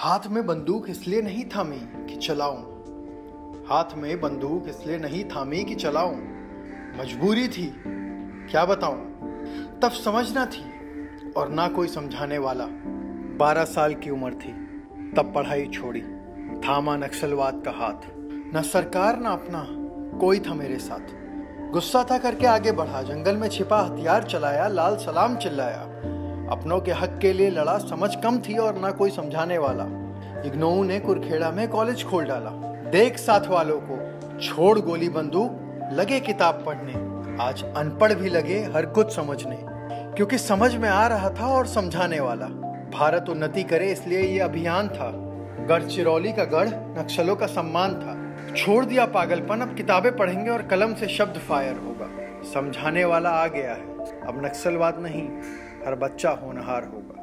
हाथ में बंदूक इसलिए नहीं थामी कि चलाऊं, हाथ में बंदूक इसलिए नहीं थामी कि चलाऊं। मजबूरी थी, क्या बताऊं। तब समझ ना थी और ना कोई समझाने वाला। 12 साल की उम्र थी तब पढ़ाई छोड़ी, थामा नक्सलवाद का हाथ। न सरकार ना अपना कोई था मेरे साथ। गुस्सा था करके आगे बढ़ा, जंगल में छिपा हथियार चलाया, लाल सलाम चिल्लाया। अपनों के हक के लिए लड़ा, समझ कम थी और ना कोई समझाने वाला। इग्नोऊ ने कुरखेड़ा में कॉलेज खोल डाला। देख साथ वालों को, छोड़ गोली बंदूक, लगे किताब पढ़ने। आज अनपढ़ भी लगे हर कुछ समझने, क्योंकि समझ में आ रहा था और समझाने वाला। भारत उन्नति करे इसलिए ये अभियान था। गढ़ चिरौली का गढ़ नक्सलों का सम्मान था। छोड़ दिया पागलपन, अब किताबें पढ़ेंगे और कलम से शब्द फायर होगा। समझाने वाला आ गया है, अब नक्सलवाद नहीं, हर बच्चा होनहार होगा।